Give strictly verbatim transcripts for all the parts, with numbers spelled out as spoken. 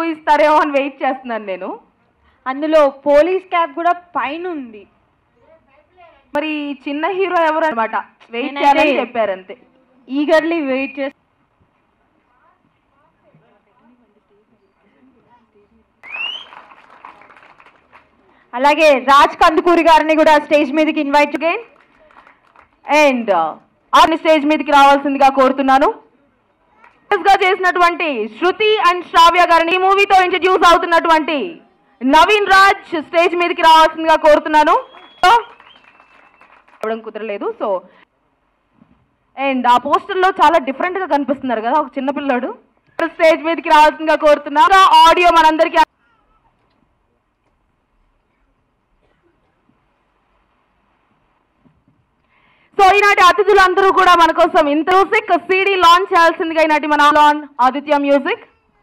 ఇస్తారేమో అని వెయిట్ చేస్తున్నాను నేను. అందులో పోలీస్ క్యాప్ కూడా పైన ఉంది. మరి చిన్న హీరో ఎవరు అనమాట, వెయిట్ చేయాలని చెప్పారు అంతే. ఈగర్లీ వెయిట్ చేస్తా. అలాగే రాజ్ కందుకూరి గారిని కూడా స్టేజ్ మీదకి ఇన్వైట్ అగైన్ అండ్ ఆర్ని స్టేజ్ మీదకి రావాల్సిందిగా కోరుతున్నాను. గా చేసినటువంటి శృతి అండ్ శ్రావ్య గారిని ఈ మూవీతో ఇంట్రడ్యూస్ అవుతున్నటువంటి నవీన్ రాజ్ స్టేజ్ మీదకి రావాల్సిందిగా కోరుతున్నాను. అవడం కుదరలేదు. సో అండ్ ఆ పోస్టర్ లో చాలా డిఫరెంట్ గా కనిపిస్తున్నారు కదా ఒక చిన్న పిల్లాడు. స్టేజ్ మీదకి రావాల్సిందిగా కోరుతున్నారు. ఆడియో మనందరికీ సో ఈనాటి అతిథులు అందరూ కూడా మన కోసం ఇంత మ్యూజిక్ సీడీ లాంచ్ చేయాల్సిందిగా ఈనాటి మన లాన్ ఆదిత్య మ్యూజిక్.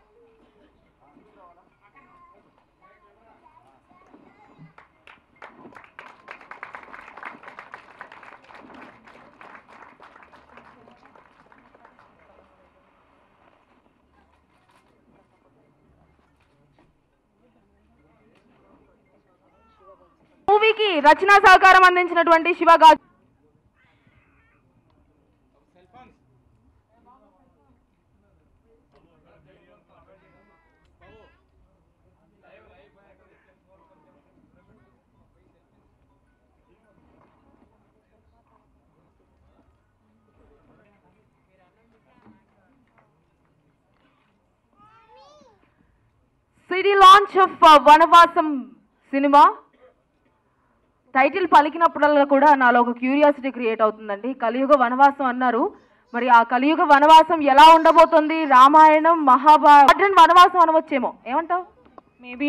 మూవీకి రచనా సహకారం అందించినటువంటి శివగా సిడీ లాంచ్ ఆఫ్ వనవాసం సినిమా టైటిల్ పలికినప్పుడల్లా కూడా నాలో ఒక క్యూరియాసిటీ క్రియేట్ అవుతుందండి. కలియుగ వనవాసం అన్నారు, మరి ఆ కలియుగ వనవాసం ఎలా ఉండబోతుంది? రామాయణం మహాభారతం వనవాసం అనవచ్చేమో, ఏమంటావు? మేబీ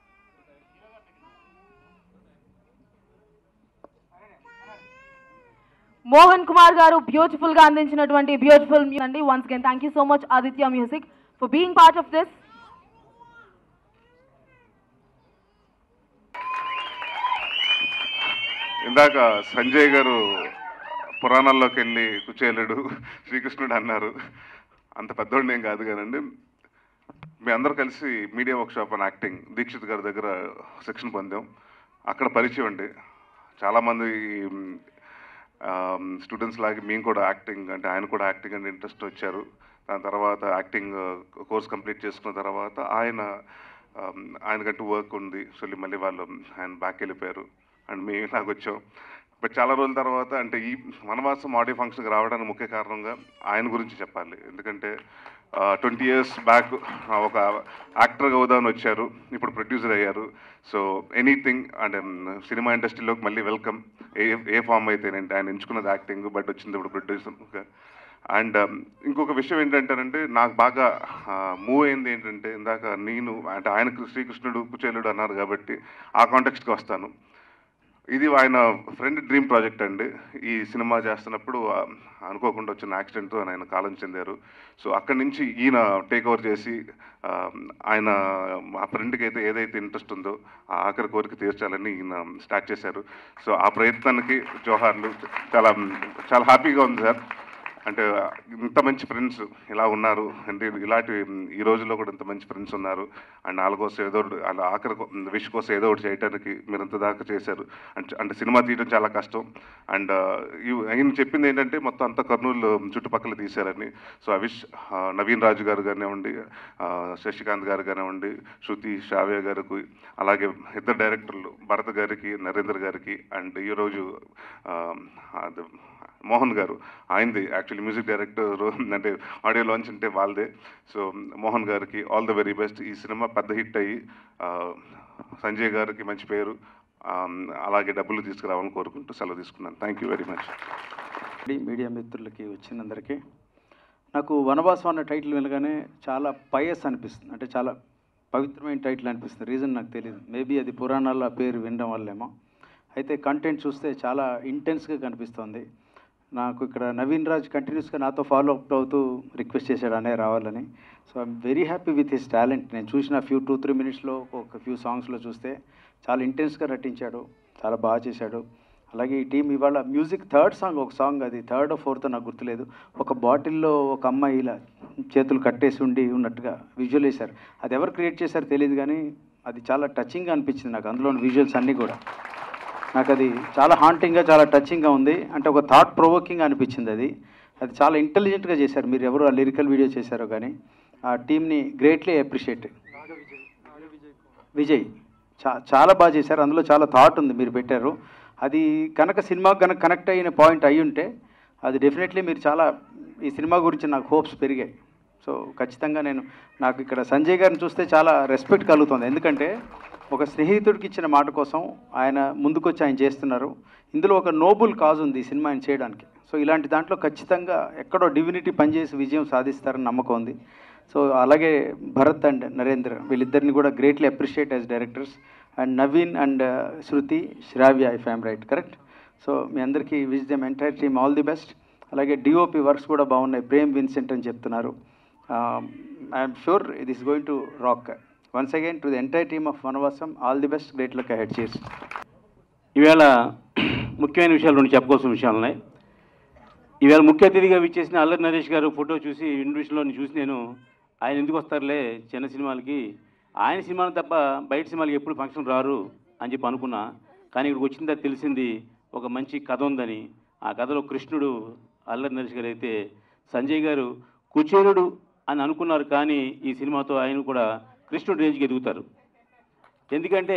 మోహన్ కుమార్ గారు బ్యూటిఫుల్ గా అందించినటువంటి బ్యూటిఫుల్ అండి. Once again thank you so much Aditya music for being part of this. ఇందాక సంజయ్ గారు పురాణాల్లోకి వెళ్ళి కుచేలుడు శ్రీకృష్ణుడు అన్నారు. అంత పెద్దోడిని ఏం కాదు కానండి. మీ అందరూ కలిసి మీడియా వర్క్షాప్ అని యాక్టింగ్ దీక్షిత్ గారి దగ్గర శిక్షణ పొందాం. అక్కడ పరిచయం అండి. చాలామంది స్టూడెంట్స్ లాగే మేము కూడా యాక్టింగ్ అంటే ఆయన కూడా యాక్టింగ్ అంటే ఇంట్రెస్ట్ వచ్చారు. దాని తర్వాత యాక్టింగ్ కోర్స్ కంప్లీట్ చేసుకున్న తర్వాత ఆయన ఆయనకంటూ వర్క్ ఉంది సో మళ్ళీ వాళ్ళు ఆయన బ్యాక్ వెళ్ళిపోయారు అండ్ మేము నాకు వచ్చాం. బట్ చాలా రోజుల తర్వాత అంటే ఈ వనవాసం ఆడియో ఫంక్షన్కి రావడానికి ముఖ్య కారణంగా ఆయన గురించి చెప్పాలి. ఎందుకంటే ట్వంటీ ఇయర్స్ బ్యాక్ ఒక యాక్టర్గా అవుదామని వచ్చారు, ఇప్పుడు ప్రొడ్యూసర్ అయ్యారు. సో ఎనీథింగ్ అంటే సినిమా ఇండస్ట్రీలోకి మళ్ళీ వెల్కమ్. ఏ ఏ ఫామ్ అయితేనంటే ఆయన ఎంచుకున్నది యాక్టింగ్, బట్ వచ్చింది ఇప్పుడు ప్రొడ్యూసర్. అండ్ ఇంకొక విషయం ఏంటంటేనంటే నాకు బాగా మూవ్ అయింది ఏంటంటే ఇందాక నేను అంటే ఆయనకు శ్రీకృష్ణుడు కుచేలుడు అన్నారు కాబట్టి ఆ కాంటెక్స్ట్కి వస్తాను. ఇది ఆయన ఫ్రెండ్ డ్రీమ్ ప్రాజెక్ట్ అండి. ఈ సినిమా చేస్తున్నప్పుడు అనుకోకుండా వచ్చిన యాక్సిడెంట్తో ఆయన కాలం చెందారు. సో అక్కడి నుంచి ఈయన టేక్ ఓవర్ చేసి ఆయన ఆ ఫ్రెండ్కి అయితే ఏదైతే ఇంట్రెస్ట్ ఉందో ఆ ఆఖరి కోరిక తీర్చాలని ఈయన స్టార్ట్ చేశారు. సో ఆ ప్రయత్నానికి జోహార్లు. చాలా చాలా హ్యాపీగా ఉంది సార్. అంటే ఇంత మంచి ఫ్రెండ్స్ ఇలా ఉన్నారు అంటే ఇలాంటి ఈ రోజుల్లో కూడా ఇంత మంచి ఫ్రెండ్స్ ఉన్నారు అండ్ వాళ్ళ కోసం ఏదో వాళ్ళ ఆఖరి విష్ కోసం ఏదో ఒకటి చేయడానికి మీరు ఇంత దాకా చేశారు. అంటే అంటే సినిమా తీయడం చాలా కష్టం అండ్ ఆయన చెప్పింది ఏంటంటే మొత్తం అంతా కర్నూలు చుట్టుపక్కల తీశారని. So I wish Naveen Raju garu కానివ్వండి, శశికాంత్ గారు కానివ్వండి, శృతి శ్రావ్య గారికి, అలాగే ఇద్దరు డైరెక్టర్లు భరత్ గారికి, నరేంద్ర గారికి అండ్ ఈరోజు మోహన్ గారు ఆయనది యాక్చువల్లీ మ్యూజిక్ డైరెక్టర్ అంటే ఆడియో లాంచ్ అంటే వాళ్ళదే. సో మోహన్ గారికి ఆల్ ద వెరీ బెస్ట్. ఈ సినిమా పెద్ద హిట్ అయ్యి సంజయ్ గారికి మంచి పేరు అలాగే డబ్బులు తీసుకురావాలని కోరుకుంటూ సెలవు తీసుకున్నాను. Thank you very much. Media మిత్రులకి వచ్చినందరికీ నాకు వనవాసం అన్న టైటిల్ వినగానే చాలా పయస్ అనిపిస్తుంది, అంటే చాలా పవిత్రమైన టైటిల్ అనిపిస్తుంది. రీజన్ నాకు తెలియదు, మేబీ అది పురాణాల్లో ఆ పేరు వినడం వల్లేమో. అయితే కంటెంట్ చూస్తే చాలా ఇంటెన్స్గా కనిపిస్తుంది. నాకు ఇక్కడ నవీన్ రాజ్ కంటిన్యూస్గా నాతో ఫాలో అప్ అవుతూ రిక్వెస్ట్ చేశాడు అనే రావాలని. So I'm very happy with his talent. నేను చూసిన ఫ్యూ టూ త్రీ మినిట్స్లో ఒక ఫ్యూ సాంగ్స్లో చూస్తే చాలా ఇంటెన్స్గా నటించాడు, చాలా బాగా చేశాడు. అలాగే ఈ టీం ఇవాళ మ్యూజిక్ థర్డ్ సాంగ్, ఒక సాంగ్ అది థర్డ్ ఫోర్త్ నాకు గుర్తులేదు, ఒక బాటిల్లో ఒక అమ్మాయి ఇలా చేతులు కట్టేసి ఉండి ఉన్నట్టుగా విజువల్ వేశారు. అది ఎవరు క్రియేట్ చేశారో తెలియదు కానీ అది చాలా టచింగ్గా అనిపించింది నాకు. అందులోని విజువల్స్ అన్నీ కూడా నాకు అది చాలా హాంటింగ్గా, చాలా టచింగ్గా ఉంది. అంటే ఒక థాట్ ప్రొవోకింగ్ అనిపించింది. అది అది చాలా ఇంటెలిజెంట్గా చేశారు. మీరు ఎవరు ఆ లిరికల్ వీడియో చేశారో కానీ ఆ టీంని గ్రేట్లీ అప్రిషియేట్. విజయ్ చా చాలా బాగా చేశారు. అందులో చాలా థాట్ ఉంది మీరు పెట్టారు. అది కనుక సినిమా కనుక కనెక్ట్ అయిన పాయింట్ అయి ఉంటే అది డెఫినెట్లీ మీరు చాలా ఈ సినిమా గురించి నాకు హోప్స్ పెరిగాయి. సో ఖచ్చితంగా నేను నాకు ఇక్కడ సంజయ్ గారిని చూస్తే చాలా రెస్పెక్ట్ కలుగుతుంది. ఎందుకంటే ఒక స్నేహితుడికి ఇచ్చిన మాట కోసం ఆయన ముందుకొచ్చి ఆయన చేస్తున్నారు. ఇందులో ఒక నోబుల్ కాజ్ ఉంది ఈ సినిమా ఆయన చేయడానికి. సో ఇలాంటి దాంట్లో ఖచ్చితంగా ఎక్కడో డివినిటీ పనిచేసి విజయం సాధిస్తారని నమ్మకం ఉంది. సో అలాగే భరత్ అండ్ నరేంద్ర వీళ్ళిద్దరిని కూడా greatly appreciate as directors. And Naveen and Shruti, Sravya, if I'm right, correct. So మీ అందరికీ wish them entire team all the best. అలాగే డిఓపి వర్క్స్ కూడా బాగున్నాయి, ప్రేమ్ విన్సెంట్ అని చెప్తున్నారు. I'm sure it is going to rock. Once again to the entire team of Vanavasam all the best, great luck ahead. Cheers. ఈవేళ ముఖ్యమైన విషయాలు రెండు చెప్పుకోవాల్సిన విషయాలు ఉన్నాయి. ఈవేళ ముఖ్య అతిథిగా విచ్చేసిన అల్లరి నరేష్ గారు ఫోటో చూసి ఇన్విటేషన్లో చూసి నేను ఆయన ఎందుకు వస్తారులే చిన్న సినిమాలకి, ఆయన సినిమాలు తప్ప బయట సినిమాలకి ఎప్పుడు ఫంక్షన్ రారు అని చెప్పి అనుకున్నా. కానీ ఇక్కడికి వచ్చిన తర్వాత తెలిసింది ఒక మంచి కథ ఉందని. ఆ కథలో కృష్ణుడు అల్లరి నరేష్ గారు అయితే సంజయ్ గారు కుచేరుడు అని అనుకున్నారు. కానీ ఈ సినిమాతో ఆయన కూడా కృష్ణుడు రేంజ్కి ఎదుగుతారు. ఎందుకంటే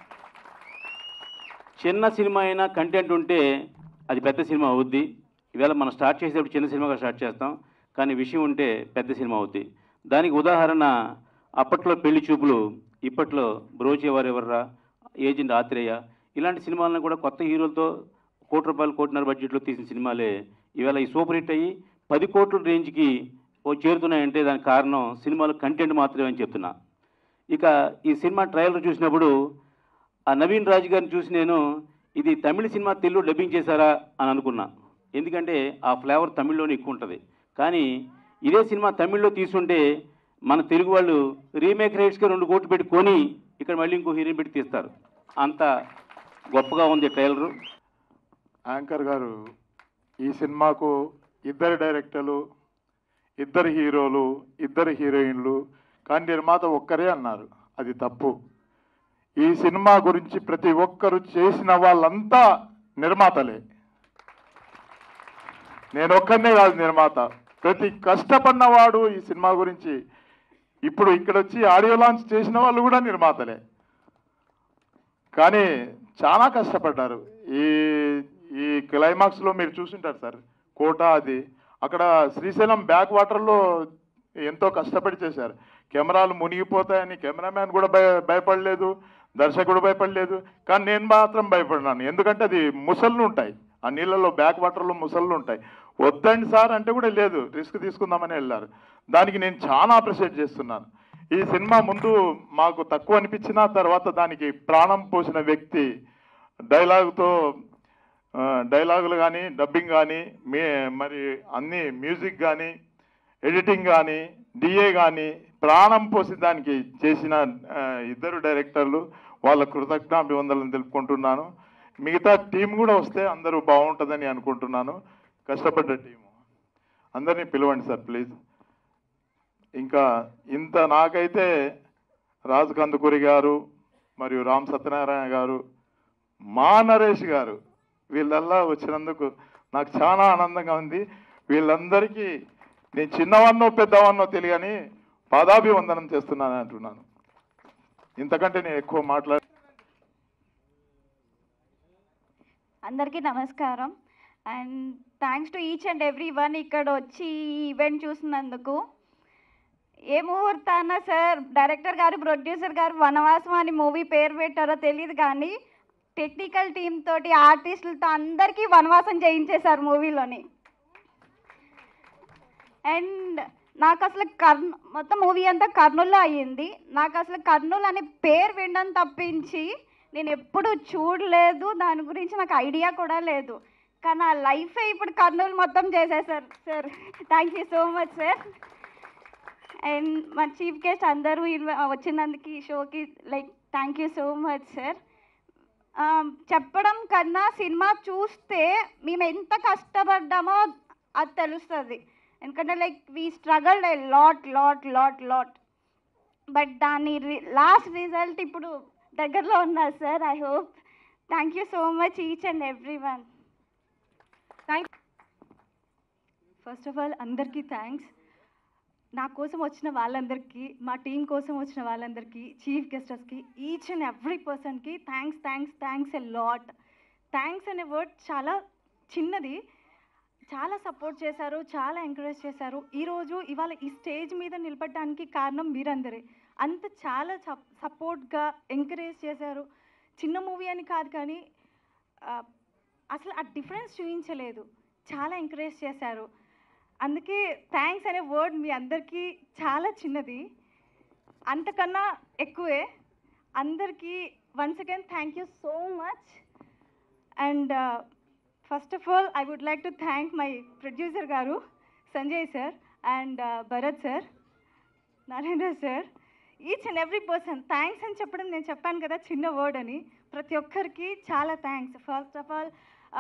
చిన్న సినిమా అయినా కంటెంట్ ఉంటే అది పెద్ద సినిమా అవుద్ది. ఈవేళ మనం స్టార్ట్ చేసేటప్పుడు చిన్న సినిమాగా స్టార్ట్ చేస్తాం, కానీ విషయం ఉంటే పెద్ద సినిమా అవుద్ది. దానికి ఉదాహరణ అప్పట్లో పెళ్లి చూపులు, ఇప్పట్లో బ్రోచేవారు ఎవర్రా, ఏజెంట్ ఆత్రేయ, ఇలాంటి సినిమాలను కూడా కొత్త హీరోలతో కోటి రూపాయలు కోటిన్నర బడ్జెట్లో తీసిన సినిమాలే ఈవేళ ఈ సూపర్ హిట్ అయ్యి పది కోట్ల రేంజ్కి ఓ చేరుతున్నాయంటే దానికి కారణం సినిమాలో కంటెంట్ మాత్రమే అని చెప్తున్నా. ఇక ఈ సినిమా ట్రయలర్ చూసినప్పుడు ఆ నవీన్ రాజు గారిని చూసి నేను ఇది తమిళ సినిమా తెలుగు డబ్బింగ్ చేశారా అని అనుకున్నా. ఎందుకంటే ఆ ఫ్లేవర్ తమిళ్లోనే ఎక్కువ ఉంటుంది. కానీ ఇదే సినిమా తమిళ్లో తీసుంటే మన తెలుగు వాళ్ళు రీమేక్ రైట్స్గా రెండు కోట్లు పెట్టి కొని ఇక్కడ మళ్ళీ ఇంకో హీరోయిన్ పెట్టి తీస్తారు. అంత గొప్పగా ఉంది ట్రైలరు. యాంకర్ గారు ఈ సినిమాకు ఇద్దరు డైరెక్టర్లు, ఇద్దరు హీరోలు, ఇద్దరు హీరోయిన్లు, కానీ నిర్మాత ఒక్కరే అన్నారు. అది తప్పు. ఈ సినిమా గురించి ప్రతి ఒక్కరు చేసిన వాళ్ళంతా నిర్మాతలే. నేను ఒక్కనే కాదు నిర్మాత, ప్రతి కష్టపడినవాడు ఈ సినిమా గురించి ఇప్పుడు ఇక్కడ వచ్చి ఆడియో లాంచ్ చేసిన వాళ్ళు కూడా నిర్మాతలే. కానీ చాలా కష్టపడ్డారు. ఈ ఈ క్లైమాక్స్లో మీరు చూసింటారు సార్, కోట అది అక్కడ శ్రీశైలం బ్యాక్ వాటర్లో ఎంతో కష్టపడి చేశారు. కెమెరాలు మునిగిపోతాయని కెమెరామ్యాన్ కూడా భయ భయపడలేదు, దర్శకుడు భయపడలేదు. కానీ నేను మాత్రం భయపడినాను. ఎందుకంటే అది ముసళ్ళు ఉంటాయి, ఆ నీళ్ళలో బ్యాక్ వాటర్లో ముసళ్ళు ఉంటాయి. వద్దండి సార్ అంటే కూడా లేదు, రిస్క్ తీసుకుందామని వెళ్ళారు. దానికి నేను చాలా అప్రిషియేట్ చేస్తున్నాను. ఈ సినిమా ముందు మాకు తక్కువ అనిపించిన తర్వాత దానికి ప్రాణం పోసిన వ్యక్తి, డైలాగుతో డైలాగులు కానీ డబ్బింగ్ కానీ మే మరి అన్ని మ్యూజిక్ కానీ ఎడిటింగ్ కానీ డిఏ కానీ ప్రాణం పోసి దానికి చేసిన ఇద్దరు డైరెక్టర్లు, వాళ్ళ కృతజ్ఞాభివందనలు తెలుపుకుంటున్నాను. మిగతా టీం కూడా వస్తే అందరూ బాగుంటుందని అనుకుంటున్నాను. కష్టపడ్డ టీము అందరినీ పిలవండి సార్ ప్లీజ్. ఇంకా ఇంత నాకైతే రాజు కందుకూరి గారు మరియు రామ్ సత్యనారాయణ గారు, మా నరేష్ గారు, వీళ్ళల్లా వచ్చినందుకు నాకు చాలా ఆనందంగా ఉంది. వీళ్ళందరికీ నేను చిన్నవాన్నో పెద్దవాన్నో తెలియని పాదాభివందనం చేస్తున్నాను అంటున్నాను. ఇంతకంటే నేను ఎక్కువ మాట్లాడ అందరికీ నమస్కారం and thanks to each and every one ఇక్కడ వచ్చి ఈ ఈవెంట్ చూసినందుకు. ఏ ముహూర్తాన సార్ డైరెక్టర్ గారు ప్రొడ్యూసర్ గారు వనవాసం అని మూవీ పేరు పెట్టారో తెలియదు, కానీ టెక్నికల్ టీమ్ తోటి ఆర్టిస్టులతో అందరికీ వనవాసం చేయించేశారు మూవీలోని. అండ్ నాకు అసలు కర్నూ మొత్తం మూవీ అంతా కర్నూలులో అయ్యింది. నాకు అసలు కర్నూలు అనే పేరు వినడం తప్పించి నేను ఎప్పుడు చూడలేదు, దాని గురించి నాకు ఐడియా కూడా లేదు. కానీ ఆ లైఫే ఇప్పుడు కర్నూలు మొత్తం చేసేసారు sir. Thank you so much sir. And మా చీఫ్ గెస్ట్ అందరూ వచ్చినందుకు ఈ షోకి like thank you so much sir. చెప్పడం కన్నా సినిమా చూస్తే మేము ఎంత కష్టపడ్డామో అది తెలుస్తుంది. ఎందుకంటే like we struggled a lot lot lot lot but దాని లాస్ట్ రిజల్ట్ ఇప్పుడు దగ్గరలో ఉన్నారు sir. I hope. Thank you so much each and every one. Thank first of all అందరికీ థ్యాంక్స్. నా కోసం వచ్చిన వాళ్ళందరికీ, మా టీం కోసం వచ్చిన వాళ్ళందరికీ, చీఫ్ గెస్టర్స్కి, ఈచ్ అండ్ ఎవ్రీ పర్సన్కి thanks thanks thanks a lot. Thanks అనే వర్డ్ చాలా చిన్నది. చాలా సపోర్ట్ చేశారు, చాలా ఎంకరేజ్ చేశారు. ఈరోజు ఇవాళ ఈ స్టేజ్ మీద నిలబడడానికి కారణం మీరందరే. అంత చాలా సపోర్ట్గా ఎంకరేజ్ చేశారు. చిన్న మూవీ అని కాదు కానీ అసలు ఆ డిఫరెన్స్ చూపించలేదు, చాలా ఎంకరేజ్ చేశారు. అందుకే థ్యాంక్స్ అనే వర్డ్ మీ అందరికీ చాలా చిన్నది, అంతకన్నా ఎక్కువే. అందరికీ once again thank you so much. And first of all I would like to thank my producer గారు Sanjay sir and Bharat sir, Narendra sir, each and every person. Thanks అని చెప్పడం నేను చెప్పాను కదా చిన్న వర్డ్ అని, ప్రతి ఒక్కరికి చాలా thanks. First of all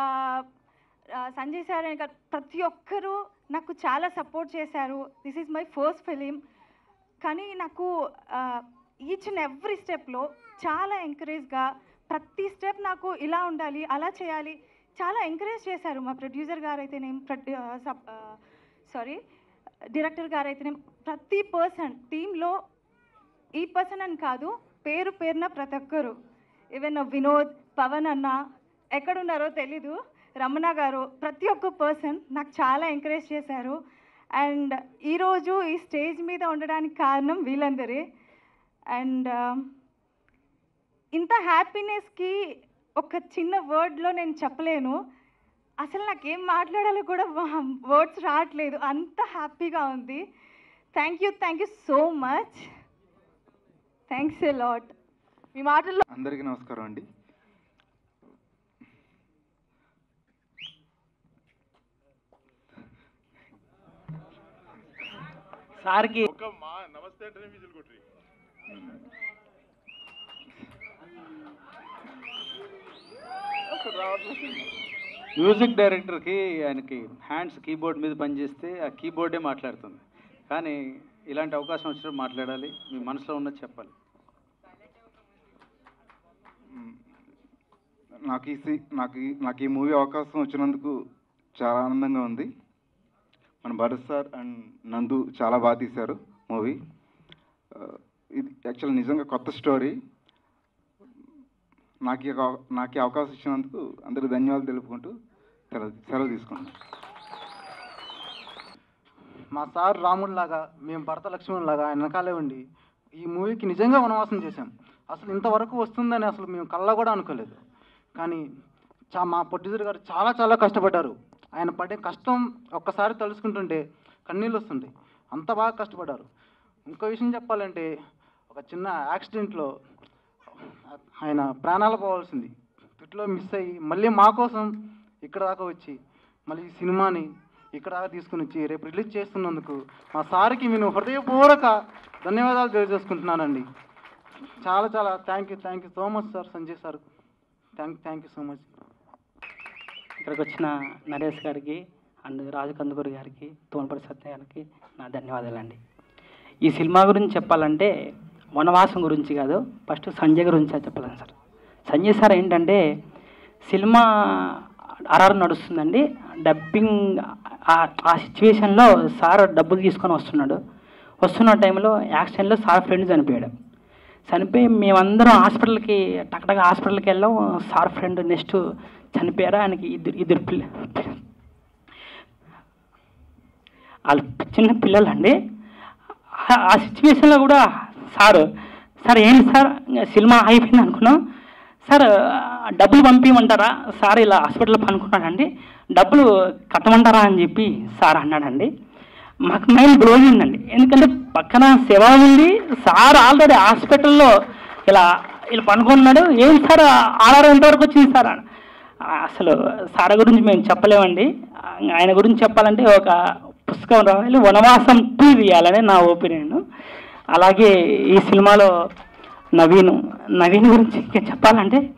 Sanjay sir ఇంకా ప్రతి ఒక్కరూ నాకు చాలా సపోర్ట్ చేశారు. This is my first film, కానీ నాకు ఈచ్ అండ్ ఎవ్రీ స్టెప్లో చాలా ఎంకరేజ్గా, ప్రతి స్టెప్ నాకు ఇలా ఉండాలి, అలా చేయాలి, చాలా ఎంకరేజ్ చేశారు. మా ప్రొడ్యూసర్ గారు అయితేనేం, సారీ డైరెక్టర్ గారు అయితేనేం, ప్రతి పర్సన్ టీంలో ఈ పర్సన్ అని కాదు, పేరు పేరున ప్రతి ఒక్కరు, ఈవెన్ వినోద్, పవన్ అన్న ఎక్కడున్నారో తెలీదు, రమణ గారు, ప్రతి ఒక్క పర్సన్ నాకు చాలా ఎంకరేజ్ చేశారు. అండ్ ఈరోజు ఈ స్టేజ్ మీద ఉండడానికి కారణం వీళ్ళందరే. అండ్ ఇంత హ్యాపీనెస్కి ఒక చిన్న వర్డ్లో నేను చెప్పలేను. అసలు నాకేం మాట్లాడాలో కూడా వర్డ్స్ రావట్లేదు, అంత హ్యాపీగా ఉంది. Thank you thank you so much. Thanks a lot. మీ మాటల్లో అందరికీ నమస్కారం అండి. సార్కి ఒక మా నమస్తే అంటే విజిల్ కొట్రి. మ్యూజిక్ డైరెక్టర్కి ఆయనకి హ్యాండ్స్ కీబోర్డ్ మీద పనిచేస్తే ఆ కీబోర్డే మాట్లాడుతుంది, కానీ ఇలాంటి అవకాశం వచ్చినప్పుడు మాట్లాడాలి, మీ మనసులో ఉన్నది చెప్పాలి. నాకు ఈ సి- నాకు ఈ నాకు ఈ మూవీ అవకాశం వచ్చినందుకు చాలా ఆనందంగా ఉంది. మన భరత్ సార్ అండ్ నందు చాలా బాగా తీశారు మూవీ. ఇది యాక్చువల్ నిజంగా కొత్త స్టోరీ. నాకు ఈ అవ- నాకు ఈ అవకాశం ఇచ్చినందుకు అందరికీ ధన్యవాదాలు తెలుపుకుంటూ సెలవు సెలవు తీసుకుంటాను. మా సార్ రాముడిలాగా మేము భరత లక్ష్మణులాగా ఆయన వెనకాలే ఉండి ఈ మూవీకి నిజంగా వనవాసం చేశాం. అసలు ఇంతవరకు వస్తుందని అసలు మేము కళ్ళ కూడా అనుకోలేదు. కానీ చా మా ప్రొడ్యూసర్ గారు చాలా చాలా కష్టపడ్డారు. ఆయన పడే కష్టం ఒక్కసారి తలుచుకుంటుంటే కన్నీళ్ళు వస్తుంటాయి, అంత బాగా కష్టపడ్డారు. ఇంకో విషయం చెప్పాలంటే, ఒక చిన్న యాక్సిడెంట్లో ఆయన ప్రాణాలు పోవాల్సింది, తిట్లో మిస్ అయ్యి మళ్ళీ మా కోసం ఇక్కడ దాకా వచ్చి మళ్ళీ ఈ సినిమాని ఇక్కడ దాకా తీసుకుని వచ్చి రేపు రిలీజ్ చేస్తున్నందుకు మా సార్కి నేను హృదయపూర్వక ధన్యవాదాలు తెలియజేసుకుంటున్నానండి. చాలా చాలా thank you thank you so much sir, Sanjay sir, thank thank you so much. ఇక్కడికి వచ్చిన నరేష్ గారికి అండ్ రాజు కందుకూరి గారికి, తోనపడి సత్య గారికి నా ధన్యవాదాలండి. ఈ సినిమా గురించి చెప్పాలంటే వనవాసం గురించి కాదు, ఫస్ట్ సంజయ్ గురించి చెప్పాలని సార్. సంజయ్ సార్ ఏంటంటే సినిమా ఆర్ఆర్ నడుస్తుందండి, డబ్బింగ్ ఆ సిచ్యువేషన్లో సార్ డబ్బులు తీసుకొని వస్తున్నాడు. వస్తున్న టైంలో యాక్సిడెంట్లో సార్ ఫ్రెండ్ చనిపోయాడు. చనిపోయి మేమందరం హాస్పిటల్కి టక్టగా హాస్పిటల్కి వెళ్ళాం. సార్ ఫ్రెండ్ నెక్స్ట్ చనిపోయారా, ఆయనకి ఇద్దరు ఇద్దరు పిల్ల వాళ్ళు చిన్న పిల్లలు అండి. ఆ సిచ్యువేషన్లో కూడా సార్ సార్ ఏంటి సార్ సినిమా అయిపోయింది అనుకున్నాం, సార్ డబ్బులు పంపించమంటారా, సార్ ఇలా హాస్పిటల్లో పనుకున్నాడండి, డబ్బులు కట్టమంటారా అని చెప్పి సార్ అన్నాడండి. మాకు మైండ్ బ్లో అయిందండి, ఎందుకంటే పక్కన శవ ఉంది, సార్ ఆల్రెడీ హాస్పిటల్లో ఇలా ఇలా పనుకున్నాడు. ఏం సార్ ఆర్ఆర్ ఎంతవరకు వచ్చింది సార్? అసలు సార్ గురించి మేము చెప్పలేమండి. ఆయన గురించి చెప్పాలంటే ఒక పుస్తకం రావాలి, వనవాసం టూ తీయాలని నా ఒపీనియన్. అలాగే ఈ సినిమాలో నవీన్ నవీన్ గురించి ఇంకా చెప్పాలంటే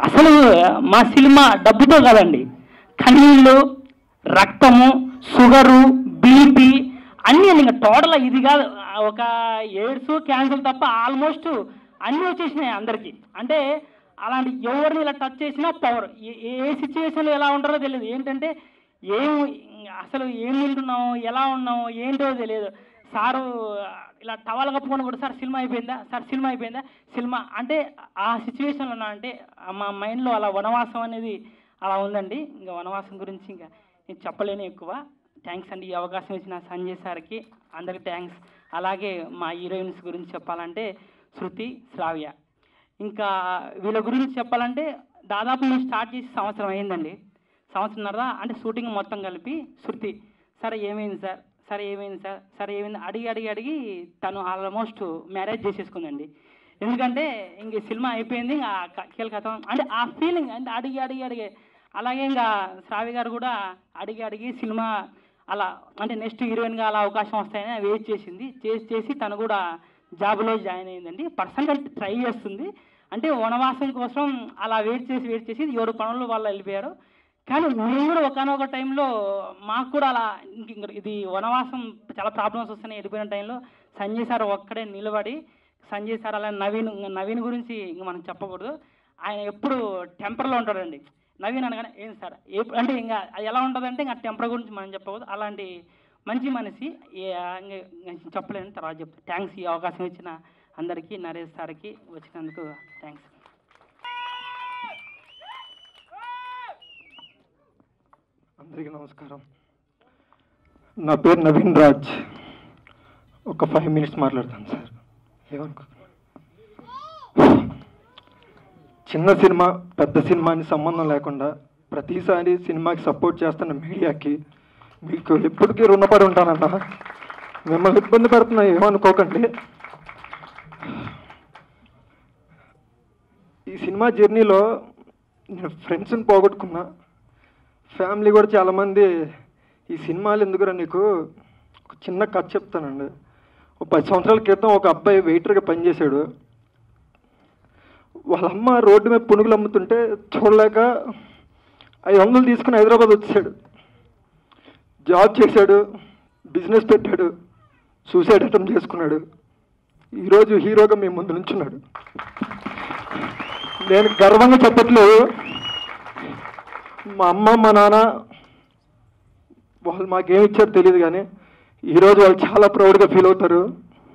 అసలు మా సినిమా డబ్బుతో కాదండి, కన్నీళ్ళు, రక్తము, షుగరు, బీపీ అన్నీ ఇంకా టోటల్ ఇది కాదు, ఒక ఎయిడ్స్, క్యాన్సర్ తప్ప ఆల్మోస్ట్ అన్నీ వచ్చేసినాయి అందరికీ. అంటే అలాంటి ఎవరిని ఇలా టచ్ చేసినా పవర్, ఏ సిచ్యువేషన్లో ఎలా ఉంటారో తెలియదు. ఏంటంటే ఏం అసలు ఏం వింటున్నాము, ఎలా ఉన్నాము ఏంటో తెలియదు. సారు ఇలా టవల్ కప్పుకొని కూడా సార్ సినిమా అయిపోయిందా, సార్ సినిమా అయిపోయిందా, సినిమా అంటే ఆ సిచ్యువేషన్లో ఉన్నా అంటే మా మైండ్లో అలా వనవాసం అనేది అలా ఉందండి. ఇంకా వనవాసం గురించి ఇంకా నేను చెప్పలేను ఎక్కువ. థ్యాంక్స్ అండి ఈ అవకాశం ఇచ్చిన సంజయ్ సార్కి, అందరికి థ్యాంక్స్. అలాగే మా హీరోయిన్స్ గురించి చెప్పాలంటే శృతి, శ్రావ్య. ఇంకా వీళ్ళ గురించి చెప్పాలంటే దాదాపు మేము స్టార్ట్ చేసి సంవత్సరం అయిందండి. సంవత్సరంన్నర అంటే షూటింగ్ మొత్తం కలిపి శృతి సరే ఏమైంది సార్, సరే ఏమైంది సార్, సరే ఏమైంది అడిగి అడిగి అడిగి తను ఆల్మోస్ట్ మ్యారేజ్ చేసేసుకుందండి. ఎందుకంటే ఇంక సినిమా అయిపోయింది, ఇంకా కీలకతం అంటే ఆ ఫీలింగ్ అంటే అడిగి అడిగి అడిగి. అలాగే ఇంకా శ్రావ్య గారు కూడా అడిగి అడిగి సినిమా అలా అంటే నెక్స్ట్ హీరోయిన్గా అలా అవకాశం వస్తాయని వెయిట్ చేసింది. చేసి చేసి తను కూడా జాబ్లో జాయిన్ అయిందండి. పర్సనల్గా ట్రై చేస్తుంది. అంటే వనవాసం కోసం అలా వెయిట్ చేసి వెయిట్ చేసి ఎవరు పనులు వాళ్ళు వెళ్ళిపోయారు. కానీ మేము కూడా ఒకనొక టైంలో మాకు కూడా అలా ఇంక ఇది వనవాసం చాలా ప్రాబ్లమ్స్ వస్తున్నాయి వెళ్ళిపోయిన టైంలో సంజయ్ సార్ ఒక్కడే నిలబడి, సంజయ్ సార్ అలా నవీన్ నవీన్ గురించి ఇంక మనం చెప్పకూడదు, ఆయన ఎప్పుడు టెంపర్లో ఉంటాడండి. నవీన్ అనగానే ఏం సార్ ఏ అంటే ఇంకా అది ఎలా ఉంటుందంటే ఇంకా టెంపర్ గురించి మనం చెప్పకూడదు. అలాంటి మంచి మనిషి చెప్పలేని తర్వాత చెప్తాను. థ్యాంక్స్ ఈ అవకాశం ఇచ్చిన అందరికీ, నరేష్ సార్కి వచ్చినందుకు థ్యాంక్స్. అందరికీ నమస్కారం. నా పేరు నవీన్ రాజ్. ఒక ఫైవ్ మినిట్స్ మాట్లాడతాను సార్, ఏమనుకో. చిన్న సినిమా పెద్ద సినిమా అని సంబంధం లేకుండా ప్రతిసారి సినిమాకి సపోర్ట్ చేస్తున్న మీడియాకి మీకు ఎప్పటికీ రుణపడి ఉంటానన్నా. మిమ్మల్ని ఇబ్బంది పెడుతున్నా ఏమనుకోకండి. ఈ సినిమా జర్నీలో నేను ఫ్రెండ్స్ని పోగొట్టుకున్నా, ఫ్యామిలీ కూడా చాలామంది ఈ సినిమాలు ఎందుకురా నీకు. ఒక చిన్న కథ చెప్తానండి. ఒక పది సంవత్సరాల క్రితం ఒక అబ్బాయి వెయిటర్గా పనిచేశాడు. వాళ్ళ అమ్మ రోడ్డు మీద పునుగులు అమ్ముతుంటే చూడలేక ఐదు వందలు తీసుకుని హైదరాబాద్ వచ్చాడు. జాబ్ చేశాడు, బిజినెస్ పెట్టాడు, సూసైడ్ అటెంప్ట్ చేసుకున్నాడు. ఈరోజు హీరోగా మీ ముందు నుంచున్నాడు. నేను గర్వంగా చెప్పట్లేదు, మా అమ్మ మా నాన్న వాళ్ళు మాకేమి ఇచ్చారో తెలియదు, కానీ ఈరోజు వాళ్ళు చాలా ప్రౌడ్గా ఫీల్ అవుతారు.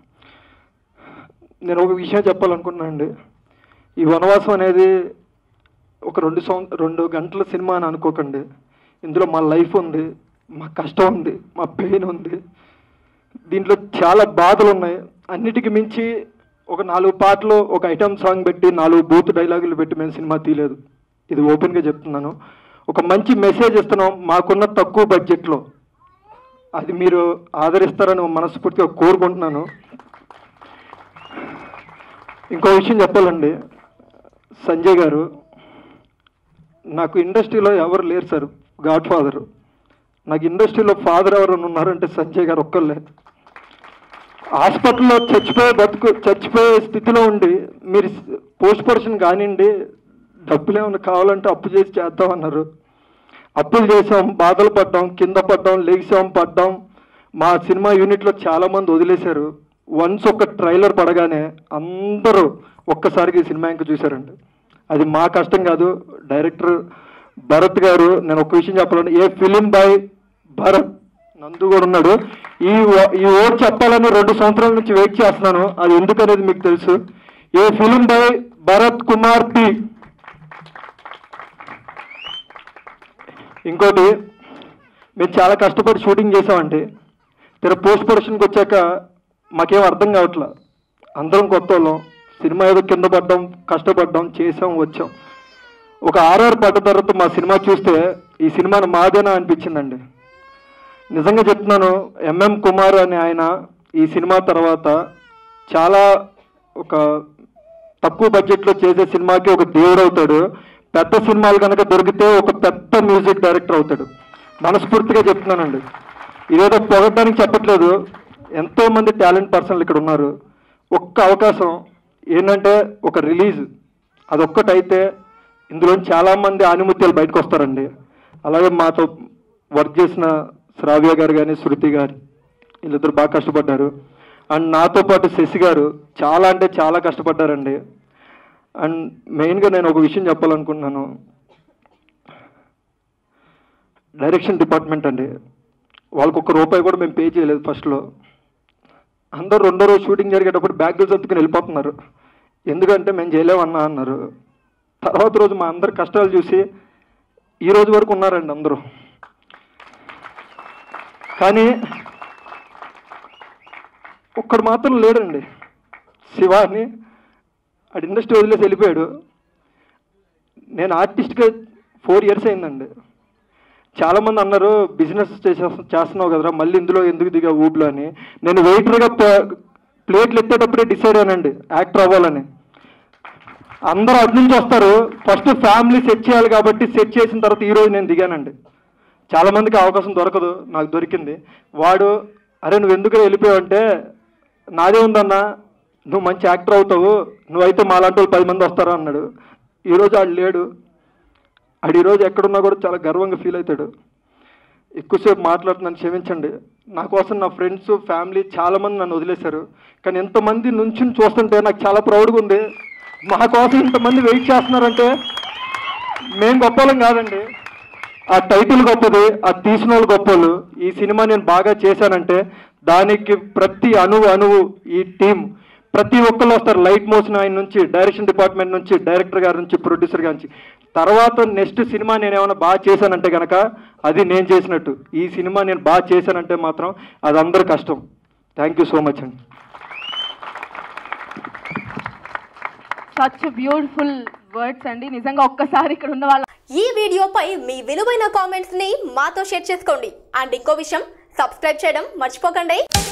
నేను ఒక విషయం చెప్పాలనుకున్నాను అండి. ఈ వనవాసం అనేది ఒక రెండు సంవ రెండు గంటల సినిమా అని అనుకోకండి. ఇందులో మా లైఫ్ ఉంది, మా కష్టం ఉంది, మా పెయిన్ ఉంది, దీంట్లో చాలా బాధలు ఉన్నాయి. అన్నిటికీ మించి ఒక నాలుగు పాటలు ఒక ఐటమ్ సాంగ్ పెట్టి నాలుగు బూత్ డైలాగులు పెట్టి మేము సినిమా తీయలేదు. ఇది ఓపెన్గా చెప్తున్నాను. ఒక మంచి మెసేజ్ ఇస్తున్నాం మాకున్న తక్కువ బడ్జెట్లో. అది మీరు ఆదరిస్తారని మనస్ఫూర్తిగా కోరుకుంటున్నాను. ఇంకో విషయం చెప్పాలండి, సంజయ్ గారు నాకు ఇండస్ట్రీలో ఎవరు లేరు సార్, గాడ్ ఫాదరు. నాకు ఇండస్ట్రీలో ఫాదర్ ఎవరైనా ఉన్నారంటే సంజయ్ గారు ఒక్కళ్ళే. హాస్పిటల్లో చచ్చిపోయే బతుకు చచ్చిపోయే స్థితిలో ఉండి మీరు పోస్ట్ ప్రొడక్షన్ కానివ్వండి, డబ్బులు ఏమైనా కావాలంటే అప్పు చేసి చేద్దామన్నారు. అప్పులు చేసాం, బాధలు పడ్డాం, కింద పడ్డాం, లేచాం, పడ్డాం. మా సినిమా యూనిట్లో చాలామంది వదిలేశారు. వన్స్ ఒక ట్రైలర్ పడగానే అందరూ ఒక్కసారికి ఈ సినిమా ఇంకా చూశారండి. అది మా కష్టం కాదు, డైరెక్టర్ భరత్ గారు. నేను ఒక విషయం చెప్పాలంటే, ఏ ఫిలిం బై భరత్ నందు కూడా ఉన్నాడు. ఈ ఈ ఓట్ చెప్పాలని రెండు సంవత్సరాల నుంచి వెయిట్ చేస్తున్నాను. అది ఎందుకనేది మీకు తెలుసు. A film by Bharat Kumar P. ఇంకోటి, మేము చాలా కష్టపడి షూటింగ్ చేసామండి. తెర పోస్ట్ ప్రొడక్షన్కి వచ్చాక మాకేం అర్థం కావట్లా. అందరం కొత్త వాళ్ళం. సినిమా ఏదో కింద పడ్డాం, కష్టపడ్డాం, చేసాం, వచ్చాం. ఒక ఆర్ఆర్ పడ్డ తర్వాత మా సినిమా చూస్తే ఈ సినిమాను మాదేనా అనిపించిందండి. నిజంగా చెప్తున్నాను. ఎంఎం కుమార్ అనే ఆయన ఈ సినిమా తర్వాత చాలా ఒక తక్కువ బడ్జెట్లో చేసే సినిమాకి ఒక దేవుడు అవుతాడు. పెద్ద సినిమాలు కనుక దొరికితే ఒక పెద్ద మ్యూజిక్ డైరెక్టర్ అవుతాడు. మనస్ఫూర్తిగా చెప్తున్నానండి. ఇదేదో పొగడానికి చెప్పట్లేదు. ఎంతోమంది టాలెంట్ పర్సన్లు ఇక్కడ ఉన్నారు. ఒక్క అవకాశం ఏంటంటే ఒక రిలీజ్, అదొక్కటైతే ఇందులో చాలామంది ఆనిముత్యాలు బయటకు వస్తారండి. అలాగే మాతో వర్క్ చేసిన శ్రావ్య గారు కానీ శృతి గారు వీళ్ళిద్దరు బాగా కష్టపడ్డారు. అండ్ నాతో పాటు శశి గారు చాలా అంటే చాలా కష్టపడ్డారండి. అండ్ మెయిన్గా నేను ఒక విషయం చెప్పాలనుకుంటున్నాను. డైరెక్షన్ డిపార్ట్మెంట్ అండి, వాళ్ళకు ఒక్క రూపాయి కూడా మేము పే చేయలేదు ఫస్ట్లో. అందరూ రెండో రోజు షూటింగ్ జరిగేటప్పుడు బ్యాగులు సర్దుకుని వెళ్ళిపోతున్నారు. ఎందుకంటే మేము చేయలేమన్నా అన్నారు. తర్వాత రోజు మా అందరి కష్టాలు చూసి ఈ రోజు వరకు ఉన్నారండి అందరూ. కానీ ఒక్కడు మాత్రం లేడండి, శివ అని. ఆడు ఇండస్ట్రీ వదిలేసి వెళ్ళిపోయాడు. నేను ఆర్టిస్ట్గా ఫోర్ ఇయర్స్ అయిందండి. చాలామంది అన్నారు బిజినెస్ చేసే చేస్తున్నావు కదరా మళ్ళీ ఇందులో ఎందుకు దిగా ఊబిలో అని. నేను వెయిటర్గా ప్లేట్లు ఎత్తేటప్పుడే డిసైడ్ అయ్యానండి యాక్టర్ అవ్వాలని. అందరూ అటు నుంచి వస్తారు, ఫస్ట్ ఫ్యామిలీ సెట్ చేయాలి కాబట్టి సెట్ చేసిన తర్వాత ఈరోజు నేను దిగానండి. చాలామందికి అవకాశం దొరకదు, నాకు దొరికింది. వాడు అరే నువ్వు ఎందుకు వెళ్ళిపోయావు అంటే నాదే ఉందన్నా, నువ్వు మంచి యాక్టర్ అవుతావు, నువ్వైతే మాలాంటి వాళ్ళు పది మంది వస్తారా అన్నాడు. ఈరోజు ఆడు లేడు. ఆడు ఈరోజు ఎక్కడున్నా కూడా చాలా గర్వంగా ఫీల్ అవుతాడు. ఎక్కువసేపు మాట్లాడుతున్నాను క్షమించండి. నా కోసం నా ఫ్రెండ్స్ ఫ్యామిలీ చాలామంది నన్ను వదిలేశారు. కానీ ఎంతమంది నుంచి చూస్తుంటే నాకు చాలా ప్రౌడ్గా ఉంది. మా కోసం ఇంతమంది వెయిట్ చేస్తున్నారంటే మేము గొప్పలం కాదండి, ఆ టైటిల్ గొప్పది, ఆ తీసిన వాళ్ళు గొప్పలు. ఈ సినిమా నేను బాగా చేశానంటే దానికి ప్రతి అణువు అణువు ఈ టీం ప్రతి ఒక్కళ్ళు వస్తారు. లైట్ మోషన్ ఆయన నుంచి, డైరెక్షన్ డిపార్ట్మెంట్ నుంచి, డైరెక్టర్ గారి నుంచి, ప్రొడ్యూసర్ గారి నుంచి. తర్వాత నెక్స్ట్ సినిమా నేను ఏమైనా బాగా చేశానంటే కనుక అది నేను చేసినట్టు. ఈ సినిమా నేను బాగా చేశానంటే మాత్రం అది అందరి కష్టం. థ్యాంక్ యూ సో మచ్ అండి. సచ్ బ్యూటిఫుల్ వర్డ్స్ అండి. నిజంగా ఒక్కసారి ఇక్కడ ఉన్న వాళ్ళ ఈ వీడియోపై మీ విలువైన కామెంట్స్ ని మాతో షేర్ చేసుకోండి. అండ్ ఇంకో విషయం, సబ్స్క్రైబ్ చేయడం మర్చిపోకండి.